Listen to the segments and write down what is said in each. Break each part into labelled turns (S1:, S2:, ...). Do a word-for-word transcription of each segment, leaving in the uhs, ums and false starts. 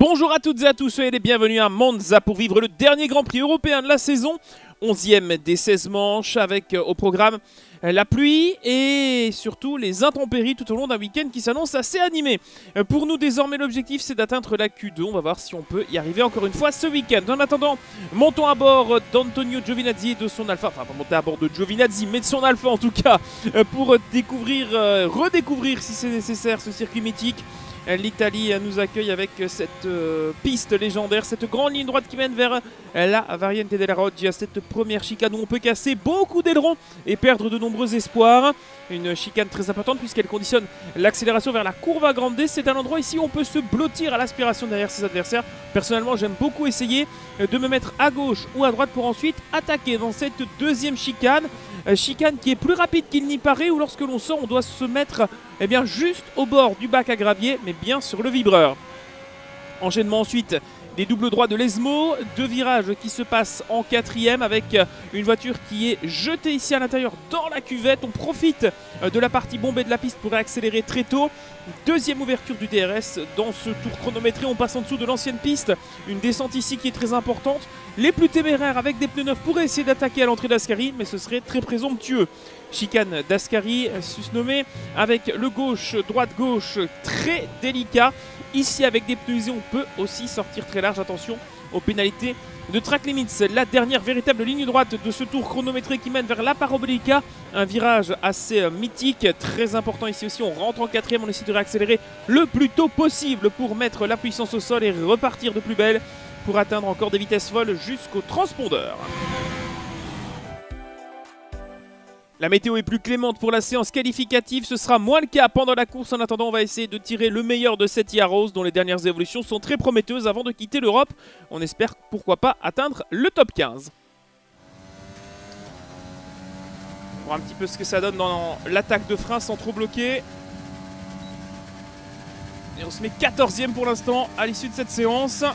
S1: Bonjour à toutes et à tous, soyez les bienvenus à Monza pour vivre le dernier Grand Prix européen de la saison. onzième des seize manches avec euh, au programme euh, la pluie et surtout les intempéries tout au long d'un week-end qui s'annonce assez animé. Euh, pour nous désormais l'objectif c'est d'atteindre la Q deux, on va voir si on peut y arriver encore une fois ce week-end. En attendant, montons à bord d'Antonio Giovinazzi et de son Alpha, enfin pas monter à bord de Giovinazzi mais de son Alpha en tout cas, euh, pour découvrir, euh, redécouvrir si c'est nécessaire ce circuit mythique. L'Italie nous accueille avec cette euh, piste légendaire, cette grande ligne droite qui mène vers la Variante della Roggia, cette première chicane où on peut casser beaucoup d'ailerons et perdre de nombreux espoirs. Une chicane très importante puisqu'elle conditionne l'accélération vers la Curva Grande. C'est un endroit ici où on peut se blottir à l'aspiration derrière ses adversaires. Personnellement, j'aime beaucoup essayer de me mettre à gauche ou à droite pour ensuite attaquer dans cette deuxième chicane. Chicane qui est plus rapide qu'il n'y paraît, où lorsque l'on sort, on doit se mettre eh bien, juste au bord du bac à gravier, mais bien sur le vibreur. Enchaînement ensuite des doubles droits de l'Esmo, deux virages qui se passent en quatrième avec une voiture qui est jetée ici à l'intérieur dans la cuvette. On profite de la partie bombée de la piste pour accélérer très tôt. Deuxième ouverture du D R S dans ce tour chronométré, on passe en dessous de l'ancienne piste. Une descente ici qui est très importante. Les plus téméraires avec des pneus neufs pourraient essayer d'attaquer à l'entrée d'Ascari, mais ce serait très présomptueux. Chicane d'Ascari, susnommée avec le gauche, droite-gauche très délicat. Ici avec des pneus usés, on peut aussi sortir très large. Attention aux pénalités de track limits. La dernière véritable ligne droite de ce tour chronométré qui mène vers la Parabolica. Un virage assez mythique, très important ici aussi. On rentre en quatrième, on essaie de réaccélérer le plus tôt possible pour mettre la puissance au sol et repartir de plus belle pour atteindre encore des vitesses folles jusqu'au transpondeur. La météo est plus clémente pour la séance qualificative, ce sera moins le cas pendant la course. En attendant, on va essayer de tirer le meilleur de cette Yaros dont les dernières évolutions sont très prometteuses avant de quitter l'Europe. On espère pourquoi pas atteindre le top quinze. On va voir un petit peu ce que ça donne dans l'attaque de frein sans trop bloquer. Et on se met quatorzième pour l'instant à l'issue de cette séance.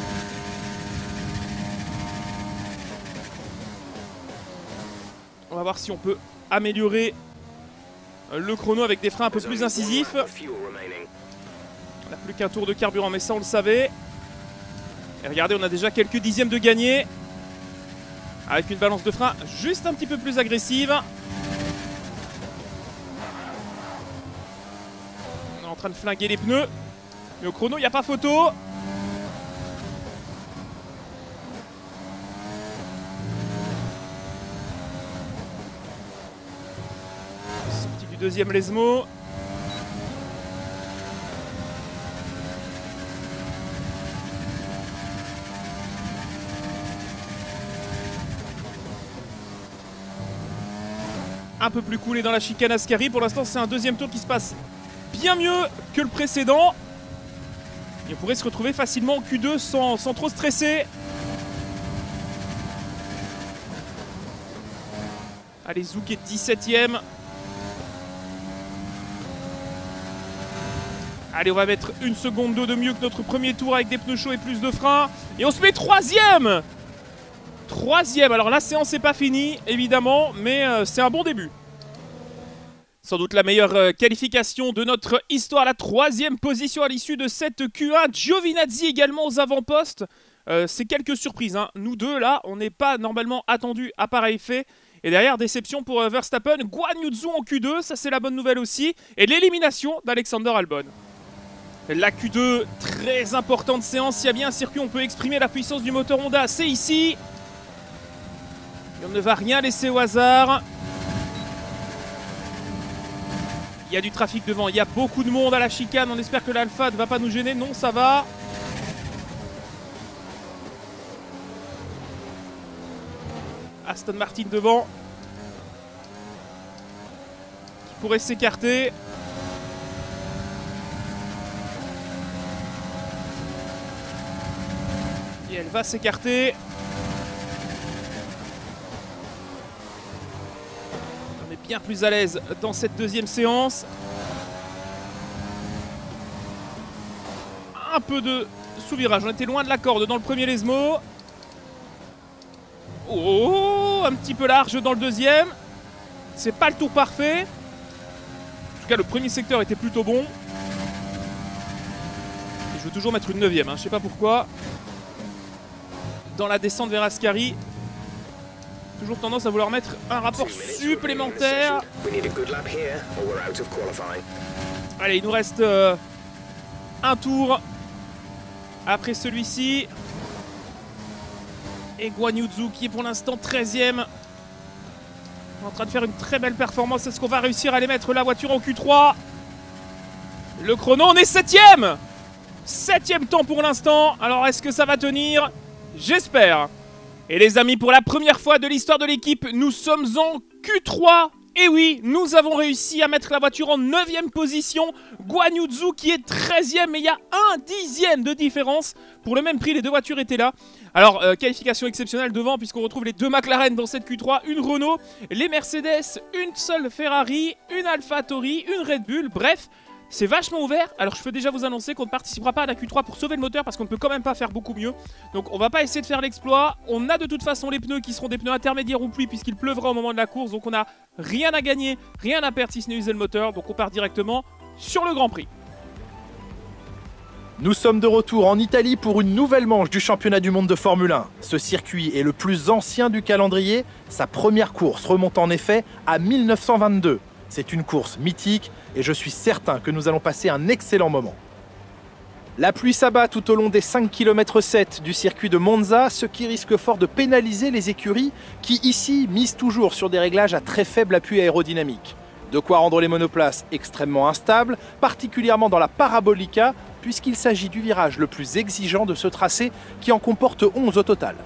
S1: On va voir si on peut améliorer le chrono avec des freins un peu plus incisifs. On n'a plus qu'un tour de carburant, mais ça on le savait. Et regardez, on a déjà quelques dixièmes de gagné. Avec une balance de frein juste un petit peu plus agressive. On est en train de flinguer les pneus. Mais au chrono, il n'y a pas photo. Deuxième l'Esmo. Un peu plus coulé dans la chicane Ascari. Pour l'instant, c'est un deuxième tour qui se passe bien mieux que le précédent. Et on pourrait se retrouver facilement en Q deux sans, sans trop stresser. Allez, Zouk est dix-septième. Allez, on va mettre une seconde deux de mieux que notre premier tour avec des pneus chauds et plus de freins. Et on se met troisième. Troisième. Alors la séance n'est pas finie, évidemment, mais euh, c'est un bon début. Sans doute la meilleure euh, qualification de notre histoire. La troisième position à l'issue de cette Q un. Giovinazzi également aux avant-postes. Euh, c'est quelques surprises, hein. Nous deux, là, on n'est pas normalement attendus à pareil fait. Et derrière, déception pour euh, Verstappen. Guan Yu Zhou en Q deux, ça c'est la bonne nouvelle aussi. Et l'élimination d'Alexander Albon. La Q deux, très importante séance. S'il y a bien un circuit, on peut exprimer la puissance du moteur Honda. C'est ici. Et on ne va rien laisser au hasard. Il y a du trafic devant. Il y a beaucoup de monde à la chicane. On espère que l'Alpha ne va pas nous gêner. Non, ça va. Aston Martin devant. Qui pourrait s'écarter. Et elle va s'écarter. On est bien plus à l'aise dans cette deuxième séance. Un peu de sous-virage. On était loin de la corde dans le premier Lesmo. Oh, un petit peu large dans le deuxième. C'est pas le tour parfait. En tout cas, le premier secteur était plutôt bon. veux toujours mettre une neuvième, hein, je sais pas pourquoi. Dans la descente vers Ascari, toujours tendance à vouloir mettre un rapport supplémentaire. Allez, il nous reste euh, un tour après celui-ci. Et Guan Yu Zhou qui est pour l'instant treizième. En train de faire une très belle performance. Est-ce qu'on va réussir à aller mettre la voiture en Q trois? Le chrono, on est septième. Septième temps pour l'instant. Alors est-ce que ça va tenir? J'espère. Et les amis, pour la première fois de l'histoire de l'équipe, nous sommes en Q trois. Et oui, nous avons réussi à mettre la voiture en neuvième position. Guan Yu Zhou qui est treizième, mais il y a un dixième de différence. Pour le même prix, les deux voitures étaient là. Alors, euh, qualification exceptionnelle devant, puisqu'on retrouve les deux McLaren dans cette Q trois, une Renault, les Mercedes, une seule Ferrari, une AlphaTauri, une Red Bull, bref... C'est vachement ouvert, alors je peux déjà vous annoncer qu'on ne participera pas à la Q trois pour sauver le moteur parce qu'on ne peut quand même pas faire beaucoup mieux. Donc on va pas essayer de faire l'exploit, on a de toute façon les pneus qui seront des pneus intermédiaires ou pluie puisqu'il pleuvra au moment de la course. Donc on n'a rien à gagner, rien à perdre si ce n'est user le moteur, donc on part directement sur le Grand Prix.
S2: Nous sommes de retour en Italie pour une nouvelle manche du championnat du monde de Formule un. Ce circuit est le plus ancien du calendrier, sa première course remonte en effet à mille neuf cent vingt-deux. C'est une course mythique et je suis certain que nous allons passer un excellent moment. La pluie s'abat tout au long des cinq virgule sept kilomètres du circuit de Monza, ce qui risque fort de pénaliser les écuries qui ici misent toujours sur des réglages à très faible appui aérodynamique. De quoi rendre les monoplaces extrêmement instables, particulièrement dans la Parabolica, puisqu'il s'agit du virage le plus exigeant de ce tracé qui en comporte onze au total.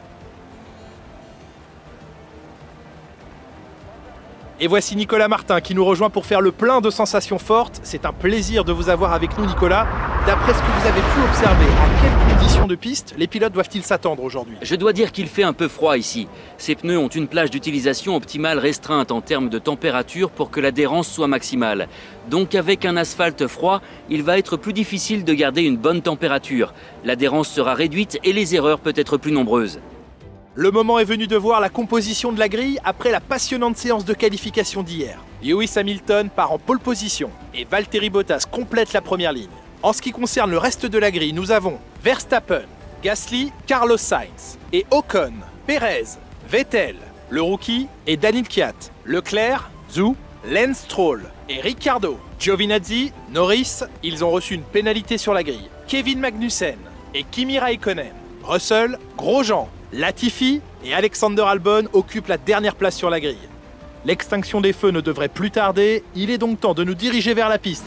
S2: Et voici Nicolas Martin qui nous rejoint pour faire le plein de sensations fortes. C'est un plaisir de vous avoir avec nous, Nicolas. D'après ce que vous avez pu observer, à quelles conditions de piste les pilotes doivent-ils s'attendre aujourd'hui?
S3: Je dois dire qu'il fait un peu froid ici. Ces pneus ont une plage d'utilisation optimale restreinte en termes de température pour que l'adhérence soit maximale. Donc avec un asphalte froid, il va être plus difficile de garder une bonne température. L'adhérence sera réduite et les erreurs peuvent être plus nombreuses.
S2: Le moment est venu de voir la composition de la grille après la passionnante séance de qualification d'hier. Lewis Hamilton part en pole position et Valtteri Bottas complète la première ligne. En ce qui concerne le reste de la grille, nous avons Verstappen, Gasly, Carlos Sainz et Ocon, Perez, Vettel, le rookie et Daniil Kvyat, Leclerc, Zhou, Lance Stroll et Ricciardo, Giovinazzi, Norris, ils ont reçu une pénalité sur la grille. Kevin Magnussen et Kimi Raikkonen, Russell, Grosjean, Latifi et Alexander Albon occupent la dernière place sur la grille. L'extinction des feux ne devrait plus tarder, il est donc temps de nous diriger vers la piste.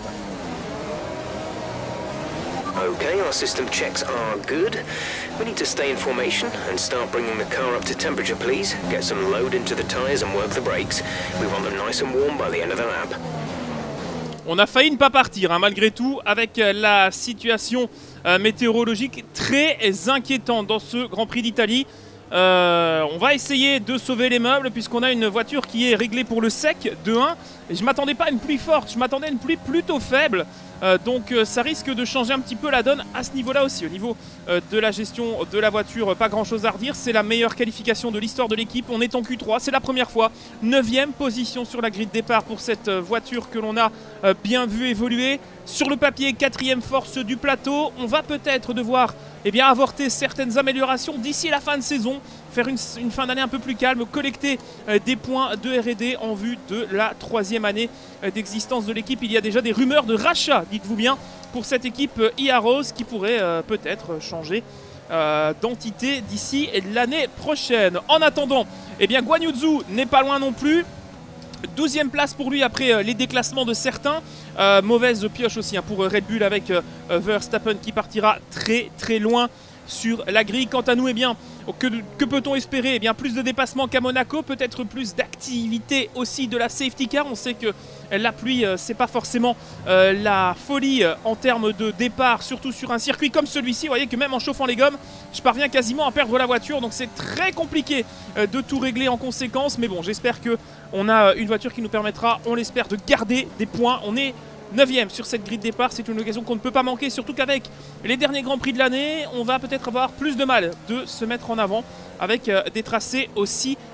S4: Okay, our system checks are good. We need to stay in formation and start bringing the car up to temperature, please. Get some load into the tyres and work the brakes. We want them nice and warm by the end of the lap.
S1: On a failli ne pas partir, hein, malgré tout, avec la situation euh, météorologique très inquiétante dans ce Grand Prix d'Italie. Euh, on va essayer de sauver les meubles puisqu'on a une voiture qui est réglée pour le sec de un. Et je ne m'attendais pas à une pluie forte, je m'attendais à une pluie plutôt faible. Euh, donc euh, ça risque de changer un petit peu la donne à ce niveau-là aussi. Au niveau euh, de la gestion de la voiture, pas grand-chose à redire. C'est la meilleure qualification de l'histoire de l'équipe. On est en Q trois, c'est la première fois. neuvième position sur la grille de départ pour cette euh, voiture que l'on a euh, bien vu évoluer. Sur le papier, quatrième force du plateau. On va peut-être devoir eh bien, avorter certaines améliorations d'ici la fin de saison. Faire une, une fin d'année un peu plus calme, collecter euh, des points de R et D en vue de la troisième année euh, d'existence de l'équipe. Il y a déjà des rumeurs de rachat, dites-vous bien, pour cette équipe euh, I A Rose qui pourrait euh, peut-être changer euh, d'entité d'ici l'année prochaine. En attendant, eh bien, Guan Yu Zhou n'est pas loin non plus. douzième place pour lui après euh, les déclassements de certains. Euh, mauvaise pioche aussi hein, pour Red Bull avec euh, Verstappen qui partira très très loin sur la grille. Quant à nous, eh bien, que, que peut-on espérer? Eh bien, plus de dépassements qu'à Monaco, peut-être plus d'activité aussi de la safety car. On sait que la pluie, euh, c'est pas forcément euh, la folie euh, en termes de départ, surtout sur un circuit comme celui-ci. Vous voyez que même en chauffant les gommes, je parviens quasiment à perdre la voiture, donc c'est très compliqué euh, de tout régler en conséquence. Mais bon, j'espère que on a une voiture qui nous permettra, on l'espère, de garder des points. On est neuvième sur cette grille de départ, c'est une occasion qu'on ne peut pas manquer, surtout qu'avec les derniers Grands Prix de l'année, on va peut-être avoir plus de mal de se mettre en avant avec euh, des tracés aussi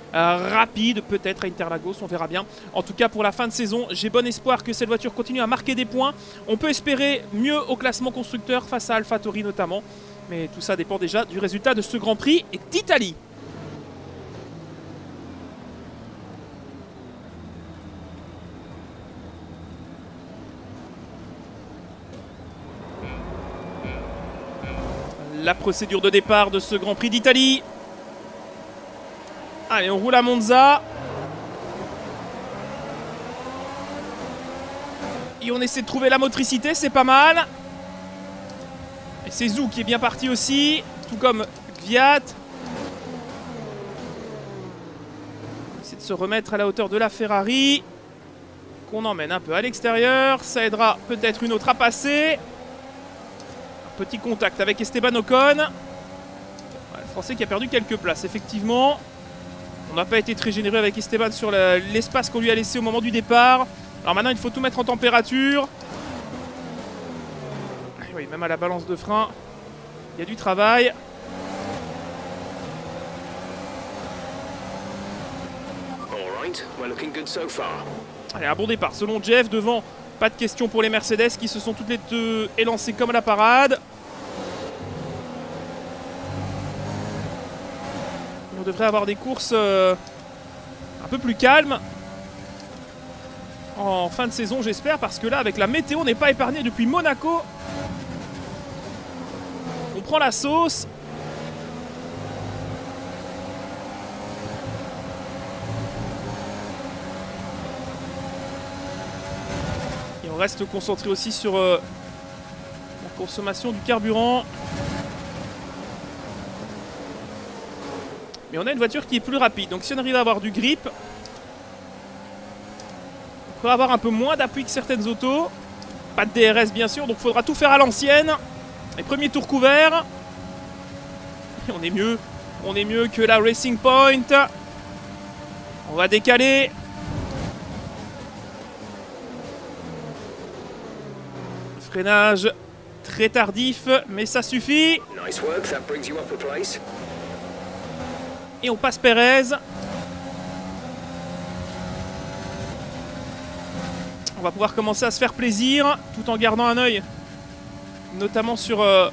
S1: euh, rapide, peut-être à Interlagos, on verra bien. En tout cas, pour la fin de saison, j'ai bon espoir que cette voiture continue à marquer des points. On peut espérer mieux au classement constructeur face à AlphaTauri notamment. Mais tout ça dépend déjà du résultat de ce Grand Prix d'Italie. La procédure de départ de ce Grand Prix d'Italie. Allez, on roule à Monza. Et on essaie de trouver la motricité, c'est pas mal. Et c'est Zhou qui est bien parti aussi, tout comme Kvyat. On essaie de se remettre à la hauteur de la Ferrari, qu'on emmène un peu à l'extérieur. Ça aidera peut-être une autre à passer. Un petit contact avec Esteban Ocon. Ouais, le Français qui a perdu quelques places, effectivement. On n'a pas été très généreux avec Esteban sur l'espace qu'on lui a laissé au moment du départ. Alors maintenant, il faut tout mettre en température. Oui, même à la balance de frein, il y a du travail. Allez, un bon départ selon Jeff. Devant, pas de question pour les Mercedes qui se sont toutes les deux élancées comme à la parade. On devrait avoir des courses euh, un peu plus calmes en fin de saison, j'espère, parce que là, avec la météo, on n'est pas épargné depuis Monaco. On prend la sauce. Et on reste concentré aussi sur euh, la consommation du carburant. Mais on a une voiture qui est plus rapide. Donc si on arrive à avoir du grip, on pourra avoir un peu moins d'appui que certaines autos. Pas de D R S bien sûr, donc il faudra tout faire à l'ancienne. Les premiers tours couverts. Et on est mieux. On est mieux que la Racing Point. On va décaler. Freinage très tardif, mais ça suffit.
S4: Nice work, that brings you up a place.
S1: Et on passe Pérez. On va pouvoir commencer à se faire plaisir tout en gardant un œil notamment sur euh,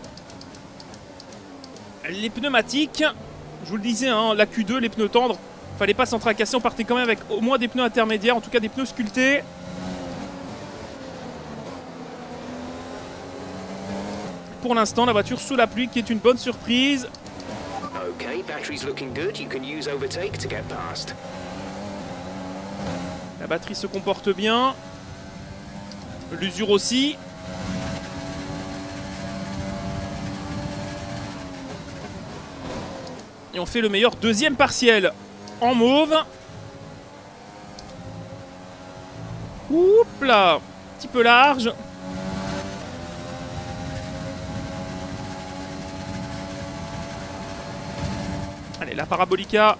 S1: les pneumatiques. Je vous le disais, hein, la Q deux, les pneus tendres, fallait pas s'en tracasser. On partait quand même avec au moins des pneus intermédiaires, en tout cas des pneus sculptés. Pour l'instant, la voiture sous la pluie qui est une bonne surprise.
S4: Okay, battery's looking good. You can use overtake to get past.
S1: La batterie se comporte bien. L'usure aussi. Et on fait le meilleur deuxième partiel en mauve. Oups là, un petit peu large. Allez, la Parabolica.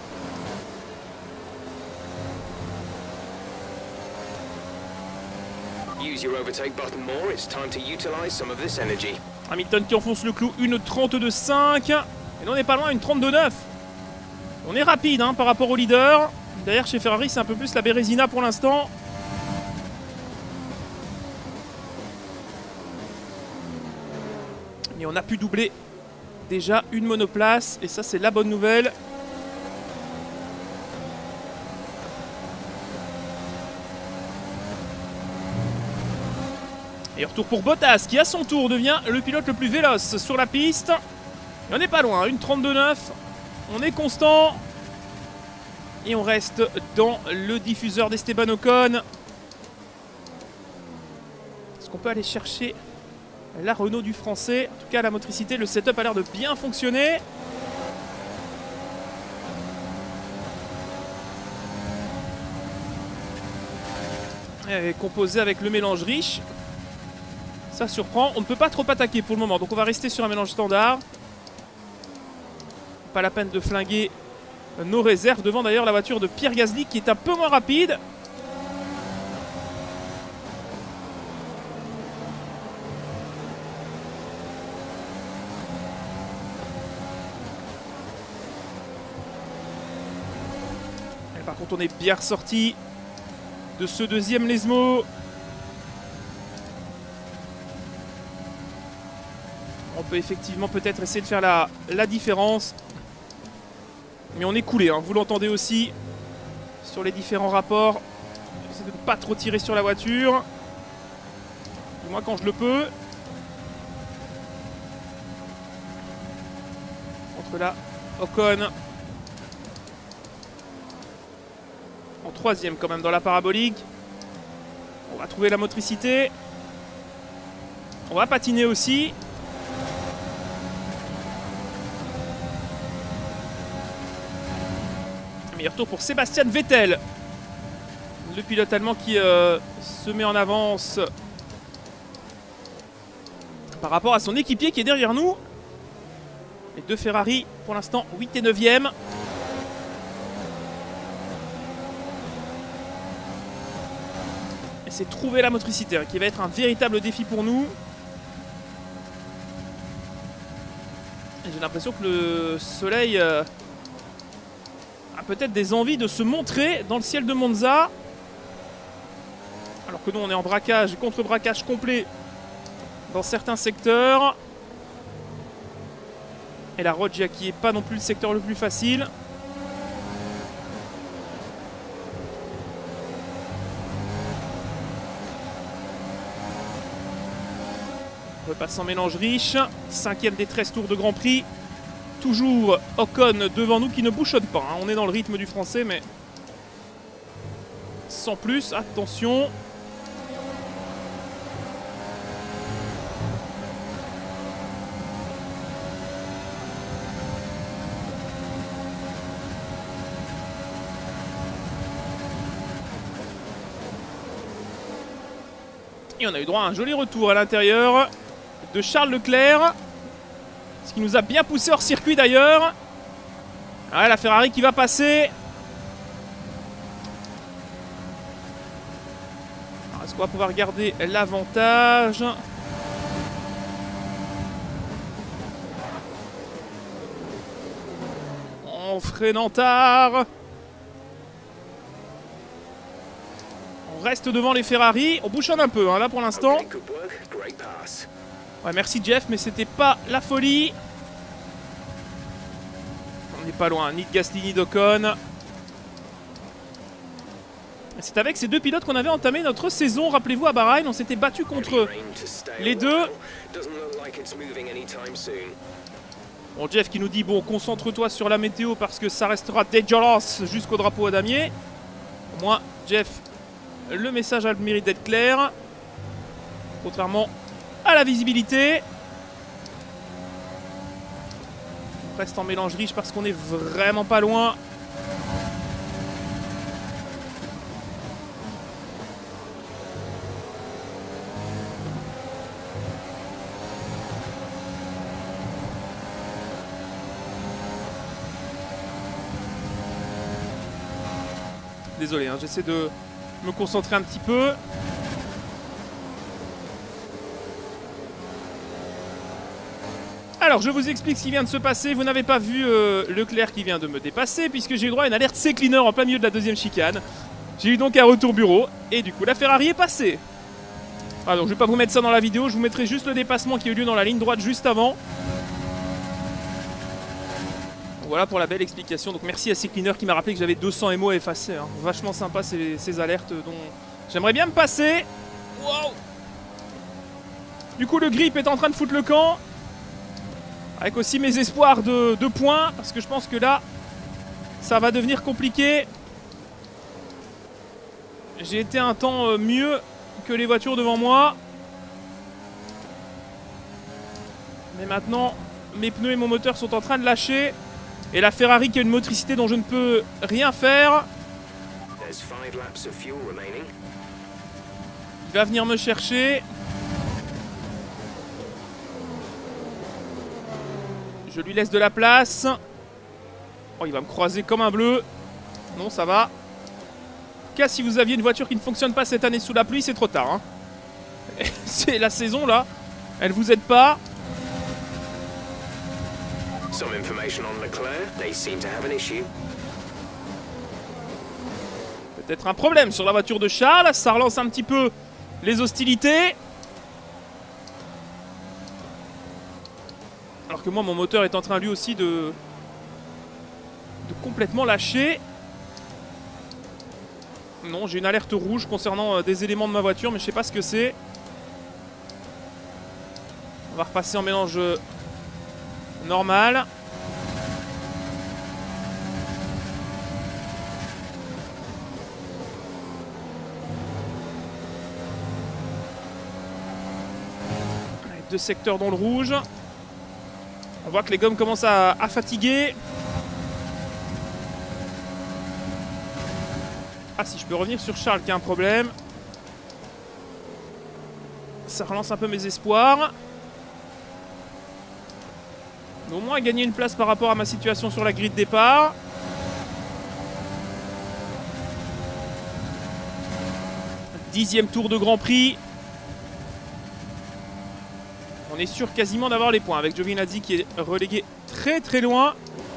S4: Use your overtake button more. It's time to utilize some of this energy.
S1: Hamilton qui enfonce le clou, une trente-deux cinq. Et là on n'est pas loin, une trente-deux neuf. On est rapide hein, par rapport au leader. D'ailleurs chez Ferrari c'est un peu plus la Bérésina pour l'instant. Et on a pu doubler déjà une monoplace. Et ça c'est la bonne nouvelle. Et retour pour Bottas qui à son tour devient le pilote le plus véloce sur la piste. Et on n'est pas loin, une trente-deux neuf. On est constant. Et on reste dans le diffuseur d'Esteban Ocon. Est-ce qu'on peut aller chercher la Renault du français? En tout cas la motricité, le setup a l'air de bien fonctionner. Et composé avec le mélange riche. Ça surprend. On ne peut pas trop attaquer pour le moment. Donc on va rester sur un mélange standard. Pas la peine de flinguer nos réserves. Devant d'ailleurs la voiture de Pierre Gasly qui est un peu moins rapide. Par contre, on est bien ressorti de ce deuxième Lesmo. On peut effectivement peut-être essayer de faire la, la différence. Mais on est coulé, hein. Vous l'entendez aussi sur les différents rapports. J'essaie de ne pas trop tirer sur la voiture. Du moins quand je le peux. Entre là, Ocon. En troisième quand même dans la parabolique. On va trouver la motricité. On va patiner aussi. Meilleur tour pour Sébastien Vettel. Le pilote allemand qui euh, se met en avance par rapport à son équipier qui est derrière nous. Les deux Ferrari pour l'instant huit et neuvième. Et c'est trouver la motricité hein, qui va être un véritable défi pour nous. J'ai l'impression que le soleil euh, a peut-être des envies de se montrer dans le ciel de Monza. Alors que nous on est en braquage et contre-braquage complet dans certains secteurs. Et la Roggia qui n'est pas non plus le secteur le plus facile. On repasse en mélange riche. Cinquième des treize tours de Grand Prix. Toujours Ocon devant nous qui ne bouchonne pas. Hein. On est dans le rythme du français mais sans plus. Attention. Et on a eu droit à un joli retour à l'intérieur de Charles Leclerc. Ce qui nous a bien poussé hors circuit d'ailleurs. Ah, la Ferrari qui va passer. Est-ce qu'on va pouvoir garder l'avantage? On freine en tard. On reste devant les Ferrari. On bouchonne un peu hein, là pour l'instant. Ouais, merci Jeff, mais c'était pas la folie. On n'est pas loin, ni de Gasly ni d'Ocon. C'est avec ces deux pilotes qu'on avait entamé notre saison. Rappelez-vous, à Bahreïn, on s'était battu contre les deux. Bon, Jeff qui nous dit, bon, concentre-toi sur la météo parce que ça restera dangerous jusqu'au drapeau à damier. Au moins, Jeff, le message a le mérite d'être clair. Contrairement à la visibilité. On reste en mélange riche parce qu'on est vraiment pas loin. Désolé, hein, j'essaie de me concentrer un petit peu. Alors, je vous explique ce qui vient de se passer. Vous n'avez pas vu euh, Leclerc qui vient de me dépasser puisque j'ai eu droit à une alerte C-Cleaner en plein milieu de la deuxième chicane. J'ai eu donc un retour bureau et du coup la Ferrari est passée. Ah, donc je vais pas vous mettre ça dans la vidéo, je vous mettrai juste le dépassement qui a eu lieu dans la ligne droite juste avant. Voilà pour la belle explication. Donc merci à C-Cleaner qui m'a rappelé que j'avais deux cents M O à effacer. Hein. Vachement sympa ces, ces alertes dont j'aimerais bien me passer. Wow. Du coup le grip est en train de foutre le camp. Avec aussi mes espoirs de, de points. Parce que je pense que là, ça va devenir compliqué. J'ai été un temps mieux que les voitures devant moi. Mais maintenant, mes pneus et mon moteur sont en train de lâcher. Et la Ferrari qui a une motricité dont je ne peux rien faire. Il va venir me chercher. Je lui laisse de la place. Oh, il va me croiser comme un bleu. Non, ça va. En tout cas, si vous aviez une voiture qui ne fonctionne pas cette année sous la pluie, c'est trop tard. Hein. C'est la saison, là. Elle vous aide pas.
S4: Some information on Leclerc. They seem to have an issue.
S1: peut-être un problème sur la voiture de Charles. Ça relance un petit peu les hostilités. Alors que moi, mon moteur est en train lui aussi de, de complètement lâcher. Non, j'ai une alerte rouge concernant euh, des éléments de ma voiture, mais je sais pas ce que c'est. On va repasser en mélange normal. Deux secteurs dans le rouge. On voit que les gommes commencent à, à fatiguer. Ah, si je peux revenir sur Charles qui a un problème. Ça relance un peu mes espoirs. Mais au moins gagner une place par rapport à ma situation sur la grille de départ. Dixième tour de Grand Prix. On est sûr quasiment d'avoir les points avec Giovinazzi qui est relégué très très loin.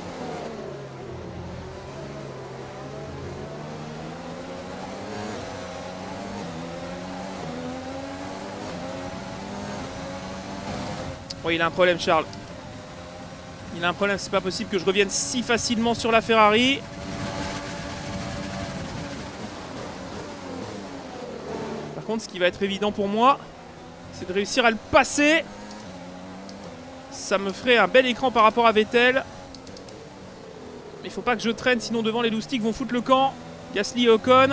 S1: Oui, il a un problème, Charles. Il a un problème, c'est pas possible que je revienne si facilement sur la Ferrari. Par contre, ce qui va être évident pour moi, c'est de réussir à le passer. Ça me ferait un bel écran par rapport à Vettel. Mais il faut pas que je traîne, sinon devant les loustiques vont foutre le camp. Gasly et Ocon.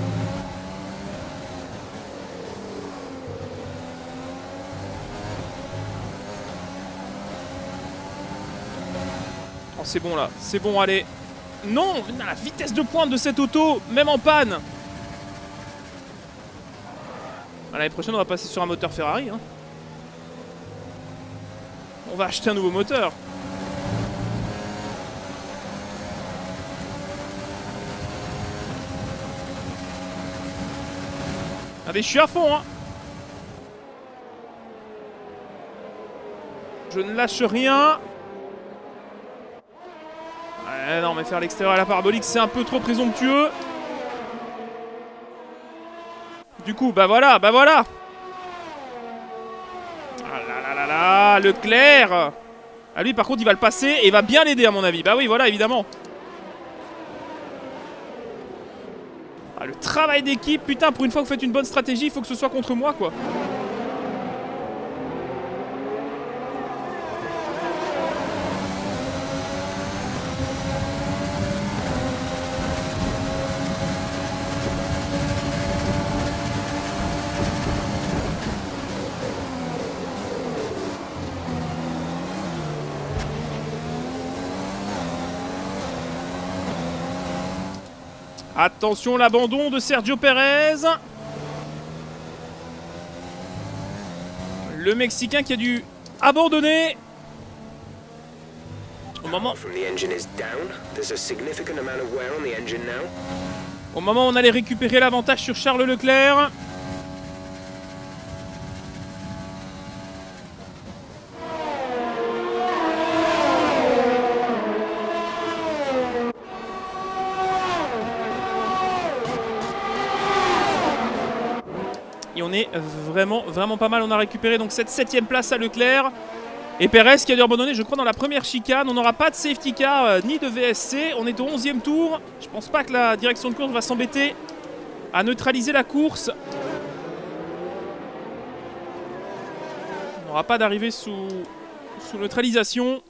S1: Oh, c'est bon là, c'est bon, allez. Non, la vitesse de pointe de cette auto, même en panne. L'année prochaine, on va passer sur un moteur Ferrari. Hein. On va acheter un nouveau moteur. Allez, je suis à fond. Hein. Je ne lâche rien. Ouais, non, mais faire l'extérieur à la parabolique, c'est un peu trop présomptueux. Du coup, bah voilà, bah voilà. Ah là là là là, Leclerc. Ah lui, par contre, il va le passer et il va bien l'aider, à mon avis. Bah oui, voilà, évidemment. Ah, le travail d'équipe, putain, pour une fois que vous faites une bonne stratégie, il faut que ce soit contre moi, quoi. Attention, l'abandon de Sergio Pérez. Le Mexicain qui a dû abandonner. Au moment... Au moment où on allait récupérer l'avantage sur Charles Leclerc. Et on est vraiment, vraiment pas mal. On a récupéré donc cette septième place à Leclerc. Et Pérez qui a dû abandonner, je crois, dans la première chicane. On n'aura pas de safety car euh, ni de V S C. On est au onzième tour. Je pense pas que la direction de course va s'embêter à neutraliser la course. On n'aura pas d'arrivée sous, sous neutralisation.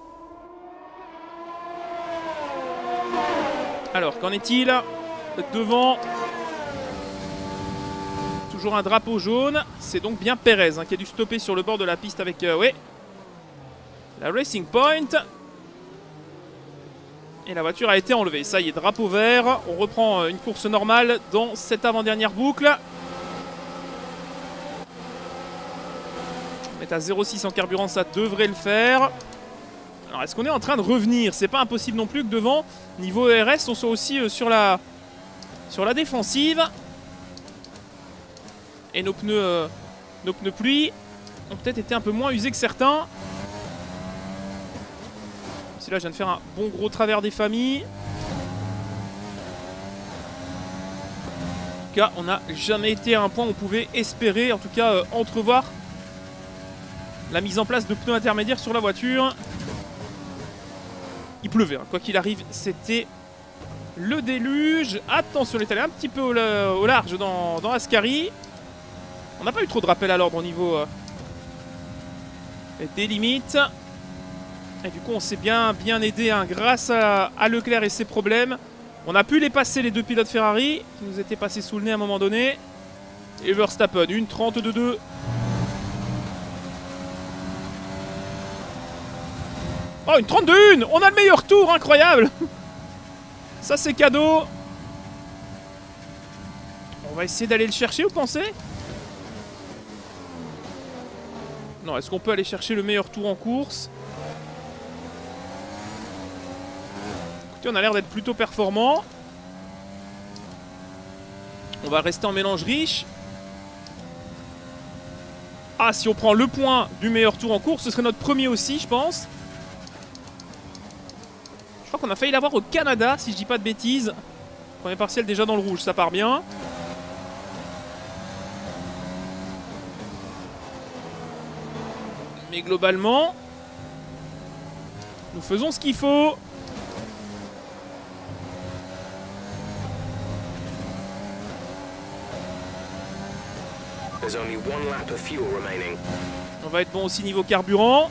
S1: Alors, qu'en est-il devant? Toujours un drapeau jaune. C'est donc bien Pérez hein, qui a dû stopper sur le bord de la piste avec... Euh, ouais. La Racing Point. Et la voiture a été enlevée. Ça y est, drapeau vert. On reprend une course normale dans cette avant-dernière boucle. Mettre à zéro virgule six en carburant, ça devrait le faire. Alors, est-ce qu'on est en train de revenir? C'est pas impossible non plus que devant, niveau E R S, on soit aussi euh, sur, la, sur la défensive. Et nos pneus, euh, nos pneus pluie ont peut-être été un peu moins usés que certains. Si là, je viens de faire un bon gros travers des familles. cas, on n'a jamais été à un point où on pouvait espérer, en tout cas, euh, entrevoir la mise en place de pneus intermédiaires sur la voiture. Il pleuvait, hein. Quoi qu'il arrive, c'était le déluge. Attention, on est allé un petit peu au, au large dans, dans Ascari. On n'a pas eu trop de rappel à l'ordre au niveau euh, des limites. Et du coup, on s'est bien, bien aidé hein, grâce à, à Leclerc et ses problèmes. On a pu les passer, les deux pilotes Ferrari, qui nous étaient passés sous le nez à un moment donné. Et Verstappen, une trente-deux deux. Oh, une trente-deux un. On a le meilleur tour, incroyable. Ça, c'est cadeau. On va essayer d'aller le chercher, vous pensez? Non, est-ce qu'on peut aller chercher le meilleur tour en course? Écoutez, on a l'air d'être plutôt performant. On va rester en mélange riche. Ah, si on prend le point du meilleur tour en course, ce serait notre premier aussi, je pense. Je crois qu'on a failli l'avoir au Canada, si je dis pas de bêtises. Premier partiel déjà dans le rouge, ça part bien. Mais globalement, nous faisons ce qu'il faut. On va être bon aussi niveau carburant.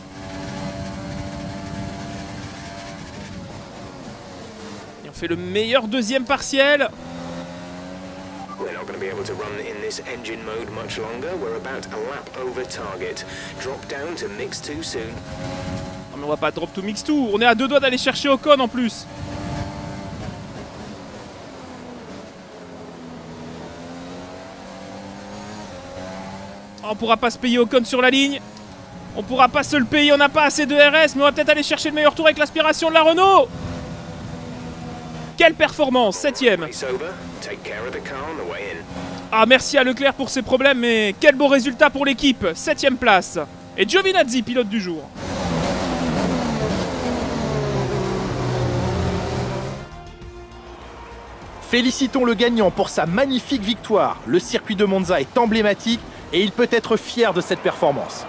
S1: Et on fait le meilleur deuxième partiel.
S4: We're not going to be able to run in this engine mode much longer. We're about a lap over target. Drop down to mix two soon.
S1: Non mais on va pas drop to mix two. On est à deux doigts d'aller chercher Ocon en plus. On pourra pas se payer Ocon sur la ligne. On pourra pas se le payer. On n'a pas assez de R S. Mais on va peut-être aller chercher le meilleur tour avec l'aspiration de la Renault. Quelle performance, septième. Ah, merci à Leclerc pour ses problèmes, mais quel beau résultat pour l'équipe. Septième place. Et Giovinazzi, pilote du jour.
S2: Félicitons le gagnant pour sa magnifique victoire. Le circuit de Monza est emblématique et il peut être fier de cette performance.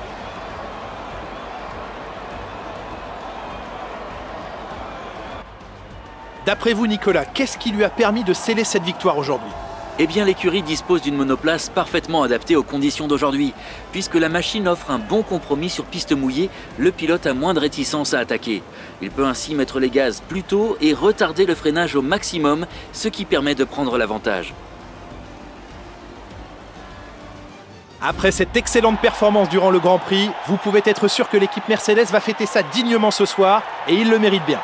S2: D'après vous, Nicolas, qu'est-ce qui lui a permis de sceller cette victoire aujourd'hui?
S3: Eh bien, l'écurie dispose d'une monoplace parfaitement adaptée aux conditions d'aujourd'hui. Puisque la machine offre un bon compromis sur piste mouillée, le pilote a moins de réticence à attaquer. Il peut ainsi mettre les gaz plus tôt et retarder le freinage au maximum, ce qui permet de prendre l'avantage.
S2: Après cette excellente performance durant le Grand Prix, vous pouvez être sûr que l'équipe Mercedes va fêter ça dignement ce soir, et il le mérite bien.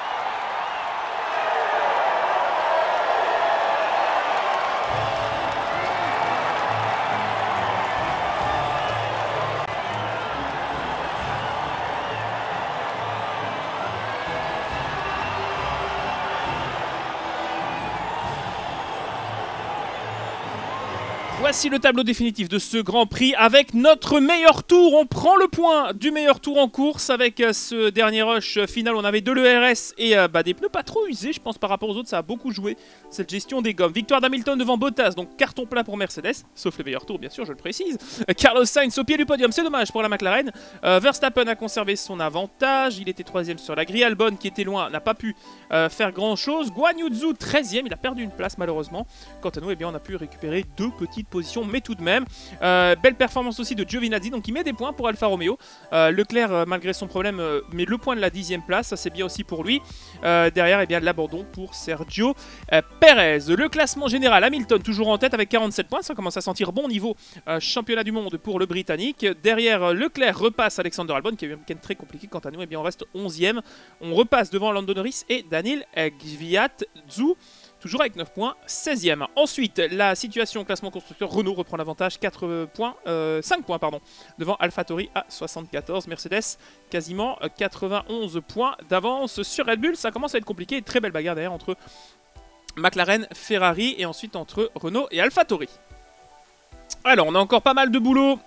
S1: Voici le tableau définitif de ce Grand Prix avec notre meilleur tour. On prend le point du meilleur tour en course avec ce dernier rush final. On avait de l'E R S et euh, bah, des pneus pas trop usés, je pense, par rapport aux autres. Ça a beaucoup joué, cette gestion des gommes. Victoire d'Hamilton devant Bottas, donc carton plat pour Mercedes, sauf les meilleurs tours, bien sûr, je le précise. Carlos Sainz au pied du podium, c'est dommage pour la McLaren. Euh, Verstappen a conservé son avantage, il était troisième sur la grille. Albon, qui était loin, n'a pas pu euh, faire grand-chose. Guan Yu Zhou, treizième, il a perdu une place malheureusement. Quant à nous, eh bien, on a pu récupérer deux petites position, mais tout de même euh, belle performance aussi de Giovinazzi, donc il met des points pour Alfa Romeo. euh, Leclerc euh, malgré son problème euh, met le point de la dixième place, ça c'est bien aussi pour lui. euh, derrière, et eh bien l'abandon pour Sergio euh, Perez. Le classement général, Hamilton toujours en tête avec quarante-sept points, ça commence à sentir bon niveau euh, championnat du monde pour le Britannique. Derrière, euh, Leclerc repasse Alexander Albon qui a eu un week-end très compliqué. Quant à nous, et eh bien on reste onzième, on repasse devant Lando Norris et Daniil Kvyat-Zhou, toujours avec neuf points, seizième. Ensuite, la situation au classement constructeur, Renault reprend l'avantage, quatre points, euh, cinq points pardon, devant AlphaTauri à soixante-quatorze. Mercedes, quasiment quatre-vingt-onze points d'avance sur Red Bull. Ça commence à être compliqué, très belle bagarre derrière entre McLaren, Ferrari et ensuite entre Renault et AlphaTauri. Alors, on a encore pas mal de boulot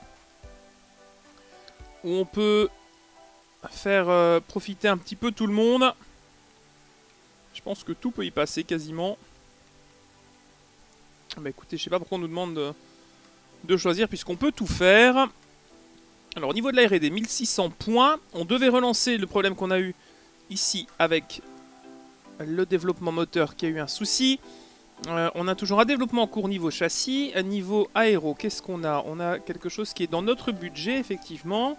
S1: où on peut faire euh, profiter un petit peu tout le monde. Je pense que tout peut y passer quasiment. Bah écoutez, je sais pas pourquoi on nous demande de, de choisir puisqu'on peut tout faire. Alors au niveau de la R et D, mille six cents points. On devait relancer le problème qu'on a eu ici avec le développement moteur qui a eu un souci. Euh, on a toujours un développement en cours niveau châssis. À niveau aéro, qu'est-ce qu'on a? On a quelque chose qui est dans notre budget, effectivement.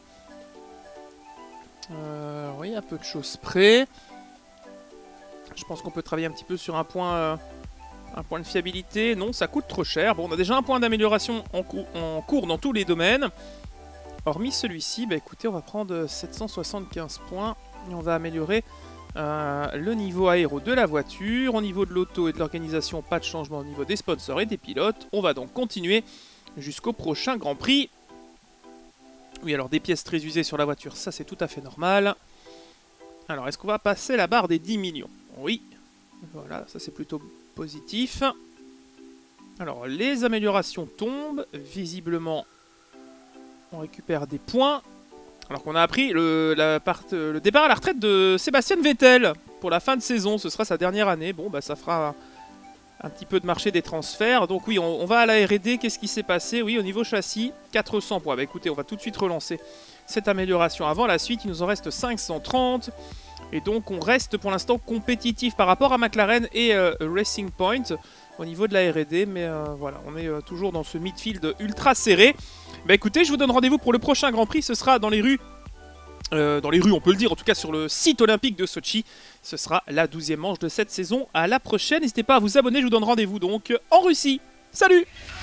S1: Euh, oui, à peu de choses près. Je pense qu'on peut travailler un petit peu sur un point, euh, un point de fiabilité. Non, ça coûte trop cher. Bon, on a déjà un point d'amélioration en, cou en cours dans tous les domaines. Hormis celui-ci, bah écoutez, on va prendre sept cent soixante-quinze points et on va améliorer euh, le niveau aéro de la voiture. Au niveau de l'auto et de l'organisation, pas de changement au niveau des sponsors et des pilotes. On va donc continuer jusqu'au prochain Grand Prix. Oui, alors des pièces très usées sur la voiture, ça c'est tout à fait normal. Alors, est-ce qu'on va passer la barre des dix millions? Oui, voilà, ça c'est plutôt positif. Alors, les améliorations tombent, visiblement... On récupère des points. Alors qu'on a appris le, la part, le départ à la retraite de Sébastien Vettel pour la fin de saison. Ce sera sa dernière année. Bon, bah ça fera un, un petit peu de marché des transferts. Donc oui, on, on va à la R et D. Qu'est-ce qui s'est passé? Oui, au niveau châssis, quatre cents points. Bah écoutez, on va tout de suite relancer cette amélioration avant la suite. Il nous en reste cinq cent trente. Et donc on reste pour l'instant compétitif par rapport à McLaren et euh, Racing Point au niveau de la R et D. Mais euh, voilà, on est euh, toujours dans ce midfield ultra serré. Bah écoutez, je vous donne rendez-vous pour le prochain Grand Prix, ce sera dans les rues, euh, dans les rues on peut le dire, en tout cas sur le site olympique de Sochi. Ce sera la douzième manche de cette saison. À la prochaine, n'hésitez pas à vous abonner, je vous donne rendez-vous donc en Russie. Salut!